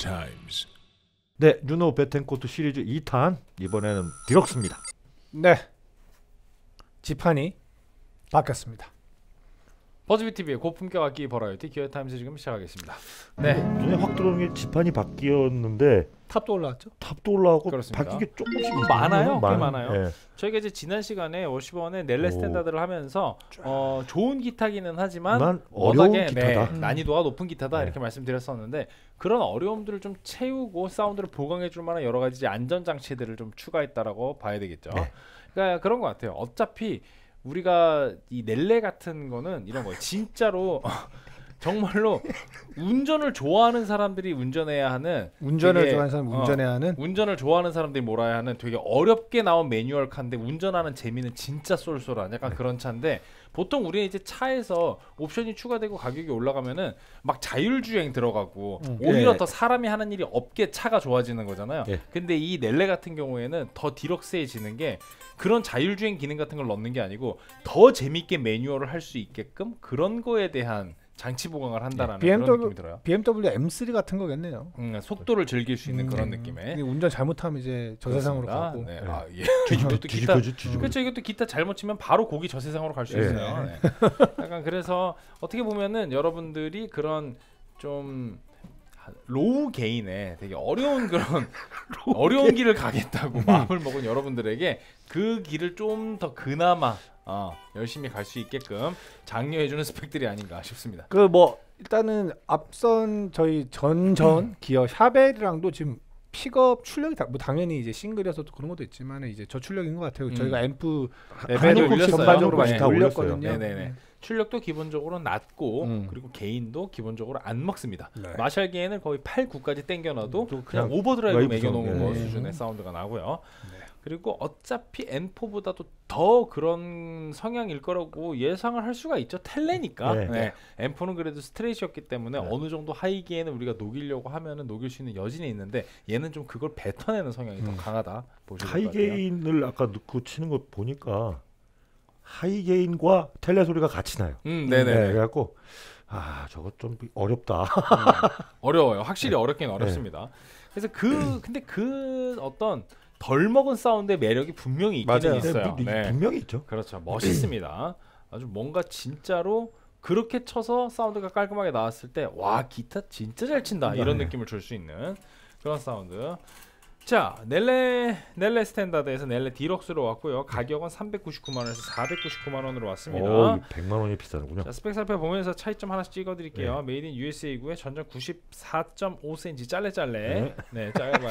Times. 네, 누노 베텐코트 시리즈 2탄 이번에는 디럭스입니다. 네, 지판이 바뀌었습니다. 버즈비TV의 고품격 악기 버라이어티 기어타임즈 지금 시작하겠습니다. 네, 눈에 확 들어오는 게 지판이 바뀌었는데 탑도 올라왔죠? 탑도 올라오고 그렇습니다. 바뀐 게 조금씩 많아요. 꽤 많아요. 예. 저희가 이제 지난 시간에 워시번의 넬레 오. 스탠다드를 하면서 좋은 기타기는 하지만 어려운 워낙에 기타다. 난이도가 높은 기타다 네. 이렇게 말씀드렸었는데 그런 어려움들을 좀 채우고 사운드를 보강해줄 만한 여러 가지 안전 장치들을 좀 추가했다라고 봐야 되겠죠. 네. 그러니까 그런 것 같아요. 어차피 우리가 이 넬레 같은 거는 이런 거예요. 진짜로 정말로 운전을 좋아하는 사람들이 운전해야 하는 운전을 되게, 좋아하는 사람 운전해야 하는 운전을 좋아하는 사람들이 몰아야 하는 되게 어렵게 나온 매뉴얼 카인데 운전하는 재미는 진짜 쏠쏠한 약간 그런 차인데 보통 우리는 이제 차에서 옵션이 추가되고 가격이 올라가면은 막 자율주행 들어가고 오히려 예. 더 사람이 하는 일이 없게 차가 좋아지는 거잖아요. 예. 근데 이 넬레 같은 경우에는 더 디럭스해지는 게 그런 자율주행 기능 같은 걸 넣는 게 아니고 더 재밌게 매뉴얼을 할 수 있게끔 그런 거에 대한 장치 보강을 한다라는 그런 느낌이 들어요. BMW M3 같은 거겠네요. 속도를 즐길 수 있는 그런 느낌의. 근데 운전 잘못하면 이제 저 세상으로 가고. 네. 네. 아, 예. 이것도 기타. 뒤집어지. 그렇죠. 이것도 기타 잘못 치면 바로 곡이 저 세상으로 갈 수 예. 있어요. 네. 약간 그래서 어떻게 보면은 여러분들이 그런 좀 로우 게인에 되게 어려운 그런 어려운 길을 가겠다고 마음을 먹은 여러분들에게 그 길을 좀 더 그나마 열심히 갈 수 있게끔 장려해주는 스펙들이 아닌가 싶습니다. 그 뭐 일단은 앞선 저희 전전 기어 샤벨이랑도 지금 픽업 출력이 뭐 당연히 이제 싱글이어서 그런 것도 있지만 이제 저출력인 것 같아요. 저희가 앰프 레벨을 올렸어요. 전반적으로 많이 네. 다 올렸어요. 올렸거든요. 네네네. 출력도 기본적으로 낮고 그리고 게인도 기본적으로 안 먹습니다. 마샬 게인을 거의 8, 9까지 땡겨놔도 그냥 그냥 오버드라이브 라이브 매겨놓은 사운드. 거 네. 수준의 사운드가 나고요. 그리고 어차피 N4보다도 더 그런 성향일 거라고 예상을 할 수가 있죠. 텔레니까. 네. 네. M4는 그래도 스트레이트였기 때문에 네. 어느 정도 하이 게인을 우리가 녹이려고 하면은 녹일 수 있는 여진이 있는데 얘는 좀 그걸 뱉어내는 성향이 더 강하다. 보시면 될 것 같아요. 하이게인을 아까 넣고 치는 거 보니까 하이게인과 텔레 소리가 같이 나요. 네네. 네, 그래갖고 저거 좀 어렵다. 어려워요. 확실히 어렵긴 어렵습니다. 그래서 근데 그 어떤 덜 먹은 사운드의 매력이 분명히 있기는 있어요. 네. 분명히 있죠. 그렇죠. 멋있습니다. 아주 뭔가 진짜로 그렇게 쳐서 사운드가 깔끔하게 나왔을 때 와 기타 진짜 잘 친다 이런 네. 느낌을 줄 수 있는 그런 사운드. 자 넬레 스탠다드에서 넬레 디럭스로 왔고요. 가격은 399만원에서 499만원으로 왔습니다. 100만 원이 비싸는군요. 자, 스펙 살펴보면서 차이점 하나씩 찍어드릴게요. 메이드 인 USA고요. 전장 94.5cm 짤레. 네, 짧아요.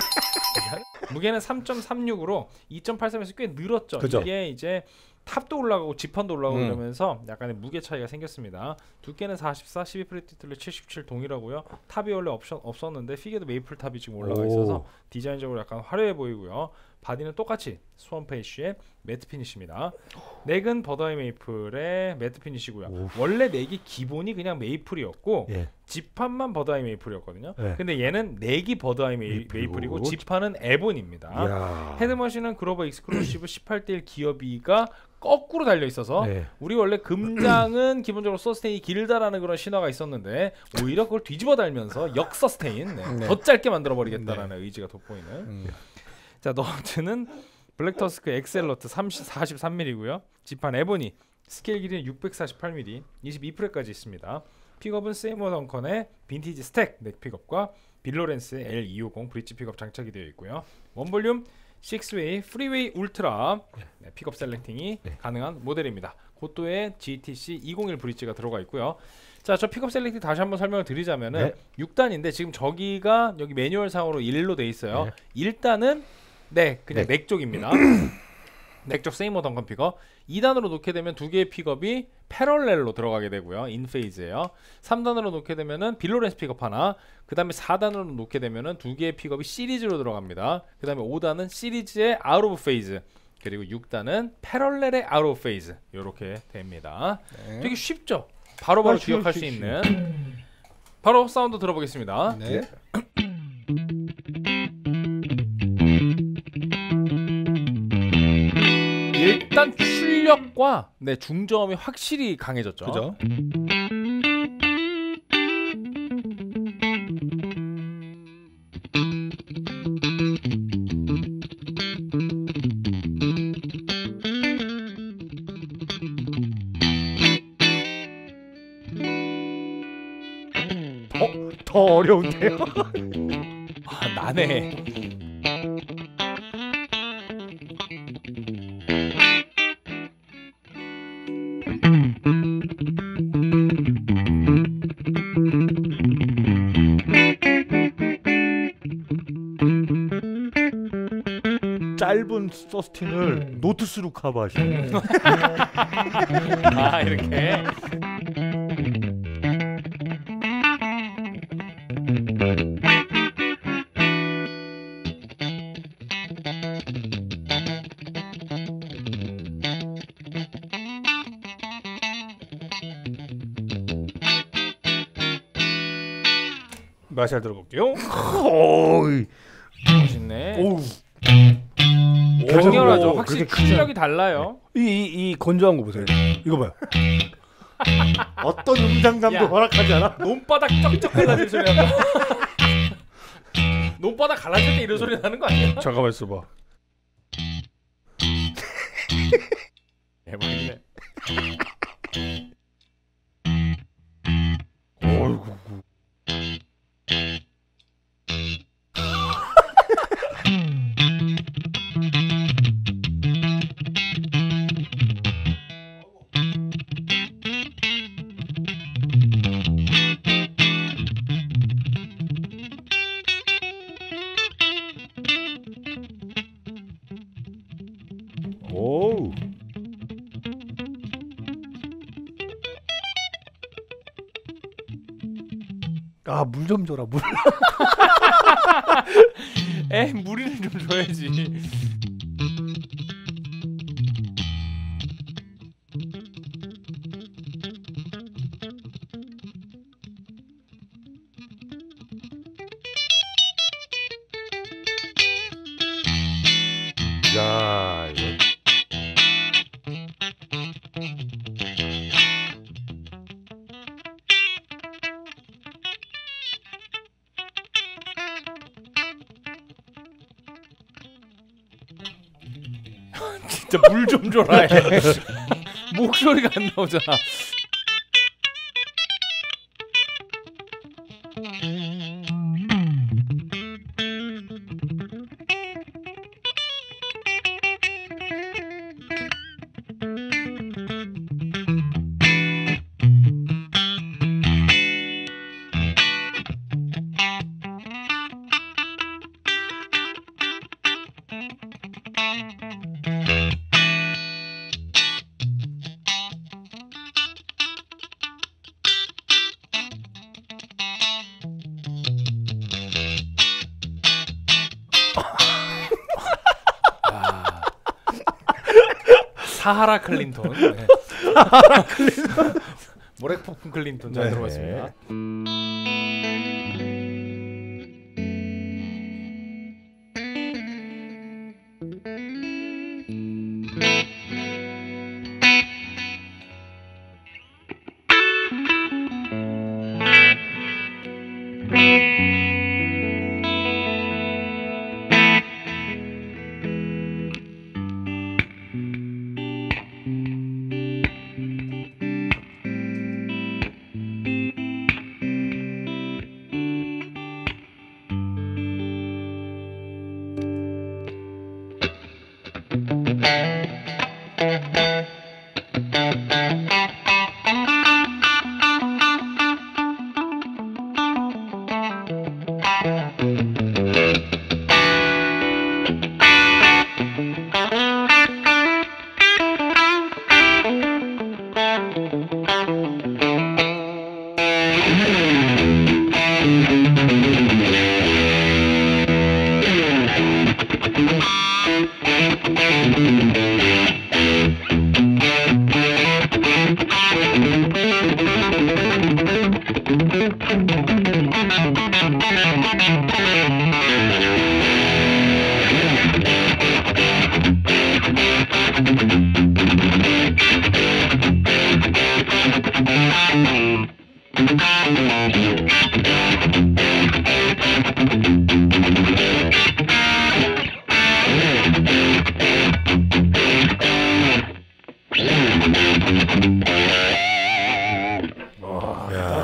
무게는 3.36으로 2.83에서 꽤 늘었죠. 그죠? 이게 이제 탑도 올라가고 지판도 올라가고 이러면서 약간의 무게 차이가 생겼습니다. 두께는 44, 12프레티틀로 77 동일하고요. 탑이 원래 옵션 없었는데 피겨도 메이플 탑이 지금 올라가 있어서 디자인적으로 약간 화려해 보이고요. 바디는 똑같이 스원 페이쉬의 매트 피니시입니다. 넥은 버더이 메이플의 매트 피니시고요. 원래 넥이 기본이 그냥 메이플이었고 예. 지판만 버더이 메이플이었거든요. 예. 근데 얘는 넥이 버더이 메이플이고 지판은 에본입니다. 이야. 헤드머신은 그로버 익스클루시브 18대1 기어비가 거꾸로 달려 있어서 네. 우리 원래 금장은 기본적으로 서스테인이 길다라는 그런 신화가 있었는데 오히려 그걸 뒤집어 달면서 역서스테인 더 짧게 만들어 버리겠다라는 의지가 돋보이는. 자 너트는 블랙터스크 엑셀러트 43mm고요. 지판 에보니 스케일 길이는 648mm 22프렛까지 있습니다. 픽업은 세이머 덩컨의 빈티지 스택 넥 픽업과 빌로렌스의 L250 브릿지 픽업 장착이 되어 있고요. 원볼륨 6웨이 프리웨이 울트라 픽업 셀렉팅이 가능한 모델입니다. 고도의 GTC 201 브릿지가 들어가 있고요. 자, 저 픽업 셀렉팅 다시 한번 설명을 드리자면은 6단인데 지금 저기가 여기 매뉴얼 상으로 1로 돼 있어요. 1단은 그냥 넥 쪽입니다. 넥 쪽 세이머 덩컨 픽업. 2단으로 놓게 되면 두 개의 픽업이 패럴렐로 들어가게 되고요. 인페이즈예요. 3단으로 놓게 되면은 빌로렌스 픽업 하나. 그 다음에 4단으로 놓게 되면은 두 개의 픽업이 시리즈로 들어갑니다. 그 다음에 5단은 시리즈의 아웃 오브 페이즈. 그리고 6단은 패럴렐의 아웃 오브 페이즈. 이렇게 됩니다. 되게 쉽죠? 바로바로 기억할 수 있는. 바로 사운드 들어보겠습니다. 네. 일단 출력과 중저음이 확실히 강해졌죠. 그죠? 어려운데요. 아, 나네. 짧은 서스틴을 노트스로 커버하시는. 아 이렇게. 맛이 잘 들어볼게요. 오이. 멋있네. 오우. 당연하죠. 오, 확실히 그렇게 실력이 달라요. 이 건조한 거 보세요. 이거 봐요. 어떤 음장감도 야. 허락하지 않아? 논바닥 쩍쩍 갈라질 소리 난다. 논바닥 갈라질 때 이런 소리 나는 거 아니야? 잠깐만 있어봐. 대박이네. 어이구. 오우. 아, 물 좀 줘라. 물. 에 물이는 좀 줘야지. 야, 이거 진짜 물 좀 줘라 해. 목소리가 안 나오잖아. 사하라 클린톤. 네. 사하라 클린톤. 모래폭풍 클린톤 잘 네. 들어봤습니다.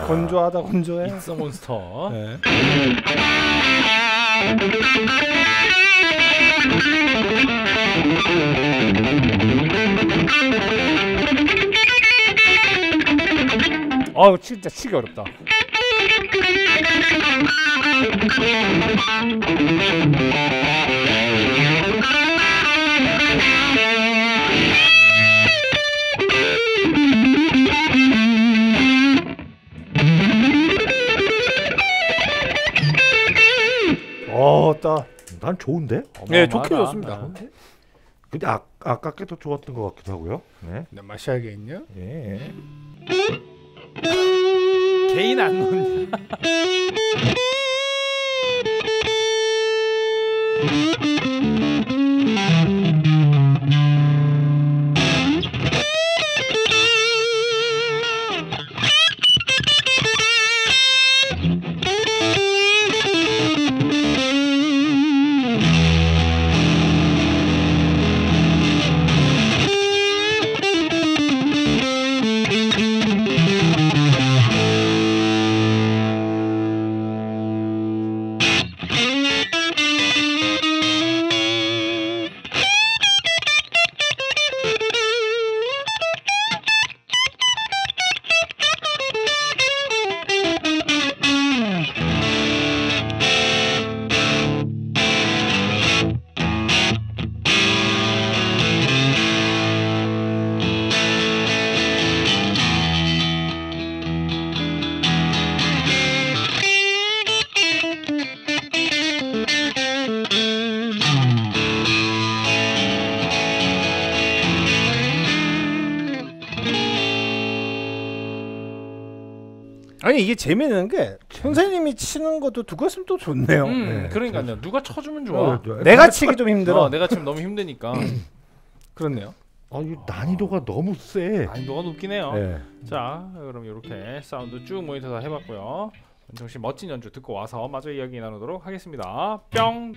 건조하다 건조해. It's a monster. 네. 진짜 치기 어렵다. 난 좋은데? 네, 좋게 좋습니다. 근데 아깝게 더 좋았던 것 같기도 하고요. 네. 마셔야겠냐? 예. 개인 안 놓냐? 아니 이게 재미있는 게 선생님이 치는 것도 두고 있으면 또 좋네요. 네. 그러니까요. 누가 쳐주면 좋아. 내가 치기 좀 힘들어. 내가 지금 너무 힘드니까. 그렇네요. 이 난이도가 너무 세. 난이도가 높긴 해요. 네. 자, 그럼 이렇게 사운드 쭉 모니터 다 해봤고요. 은총 씨 멋진 연주 듣고 와서 마저 이야기 나누도록 하겠습니다. 뿅.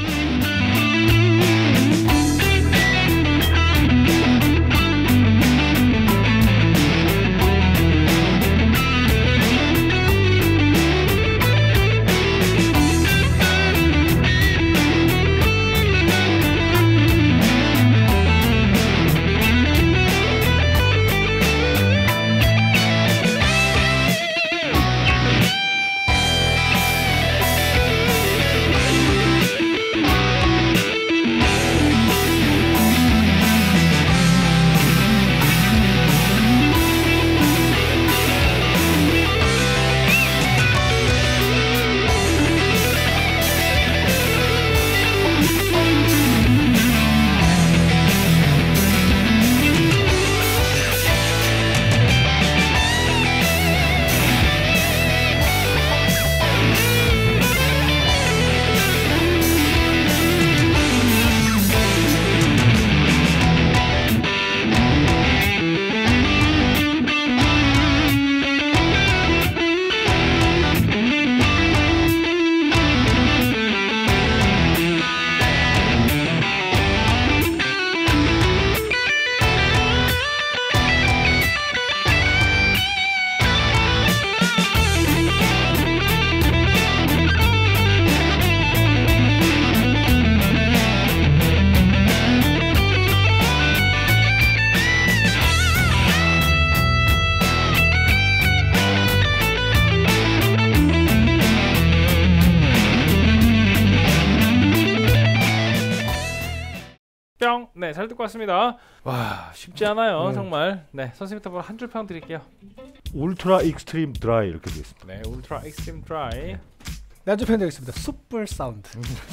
뿅. 네, 잘 듣고 왔습니다. 와, 쉽지 않아요, 정말. 네, 선생님부터 한 줄 평 드릴게요. 울트라 익스트림 드라이 이렇게 되어 있습니다. 네, 울트라 익스트림 드라이. 나중 편드리겠습니다. 숯불 사운드.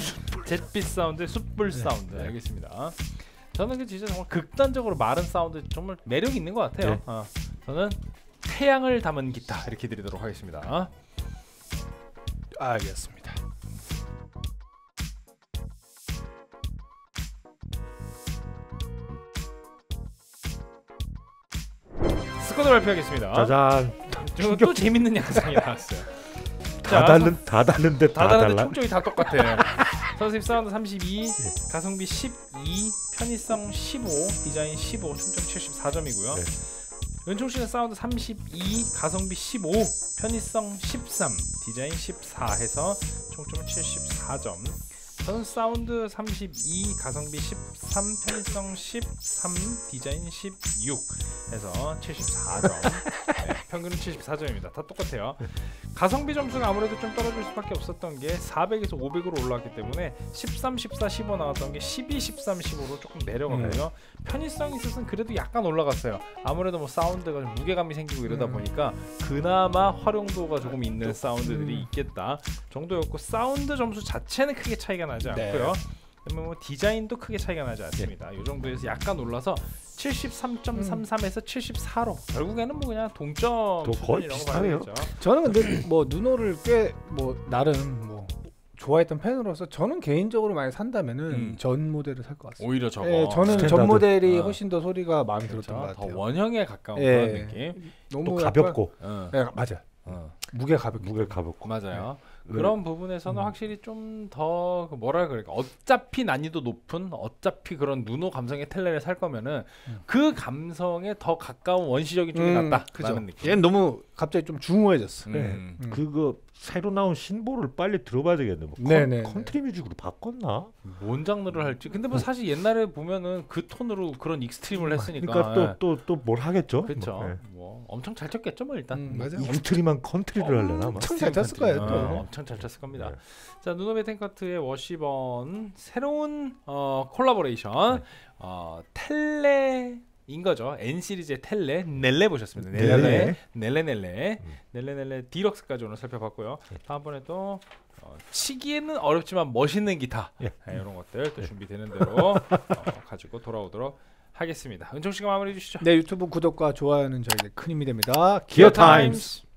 잿빛 사운드, 숯불 사운드. 알겠습니다. 저는 진짜 정말 극단적으로 마른 사운드 정말 매력 있는 것 같아요. 네. 저는 태양을 담은 기타 이렇게 드리도록 하겠습니다. 알겠습니다. 스코어 발표하겠습니다. 짜잔. 또 재밌는 양상이 나왔어요. 다 다른데 다 달라. 총점이 다 똑같아. 선생님 사운드 32, 가성비 12, 편의성 15, 디자인 15, 총점 74점이고요. 네. 은총 씨는 사운드 32, 가성비 15, 편의성 13, 디자인 14 해서 총점은 74점. 저는 사운드 32, 가성비 13, 편의성 13, 디자인 16 해서 74점. 네, 평균은 74점입니다. 다 똑같아요. 가성비 점수가 아무래도 좀 떨어질 수밖에 없었던 게 400에서 500으로 올라왔기 때문에 13, 14, 15 나왔던 게 12, 13, 15로 조금 내려가고요. 편의성이 있어서는 그래도 약간 올라갔어요. 아무래도 뭐 사운드가 좀 무게감이 생기고 이러다 보니까 그나마 활용도가 조금 있는 사운드들이 있겠다 정도였고, 사운드 점수 자체는 크게 차이가 나지 않고요. 그러면 뭐 디자인도 크게 차이가 나지 않습니다. 이 정도에서 약간 올라서 73.33에서 74로 결국에는 뭐 그냥 동점 거의 비슷하네요. 저는 근데 뭐 누노를 꽤 뭐 나름 뭐 좋아했던 팬으로서 저는 개인적으로 많이 산다면은 전 모델을 살 것 같습니다. 오히려 저거. 예, 저는 스탠다드. 전 모델이 훨씬 더 소리가 마음에 그렇죠. 들었던 것 같아요. 더 원형에 가까운 예. 그런 느낌. 너무 또 약간- 가볍고 예, 맞아. 무게 가볍고. 무게 가볍고. 맞아요. 그런 부분에서는 확실히 좀 더 뭐라 그럴까, 어차피 난이도 높은, 어차피 그런 누노 감성의 텔레를 살 거면은 그 감성에 더 가까운 원시적인 쪽이 낫다라는 느낌. 얘는 너무 갑자기 좀 중후해졌어. 그거 새로 나온 신보를 빨리 들어봐야 되겠네. 뭐 네네. 컨트리 뮤직으로 바꿨나? 뭔 장르를 할지. 근데 뭐 사실 옛날에 보면은 그 톤으로 그런 익스트림을 했으니까. 그러니까 또 뭘 하겠죠? 그렇죠. 뭐, 예. 뭐 엄청 잘 쳤겠죠, 뭐 일단. 맞아. 익스트림한 컨트리를 하려나? 아마. 엄청 잘 쳤을 거예요. 또. 엄청 잘 쳤을 겁니다. 네. 자, 누노 베텐커트의 워시번 새로운 콜라보레이션 텔레인 거죠. N 시리즈의 텔레 넬레 보셨습니다. 넬레 디럭스까지 오늘 살펴봤고요. 다음번에 또 치기에는 어렵지만 멋있는 기타 이런 것들 또 준비되는 대로 가지고 돌아오도록 하겠습니다. 은총 씨가 마무리해 주시죠. 네, 유튜브 구독과 좋아요는 저에게 큰 힘이 됩니다. 기어 타임스.